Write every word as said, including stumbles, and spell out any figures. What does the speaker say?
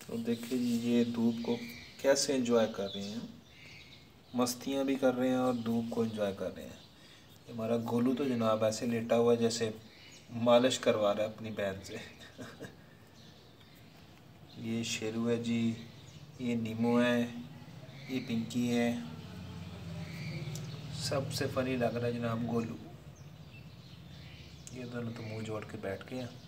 तो देखिए जी, ये धूप को कैसे एंजॉय कर रहे हैं, मस्तियाँ भी कर रहे हैं और धूप को एंजॉय कर रहे हैं। हमारा गोलू तो जनाब ऐसे लेटा हुआ है जैसे मालिश करवा रहा है अपनी बहन से। ये शेरू है जी, ये नीमू है, ये पिंकी है। सबसे फनी लग रहा है जनाब गोलू। ये दोनों तो मुंह जोड़ के बैठ गए हैं।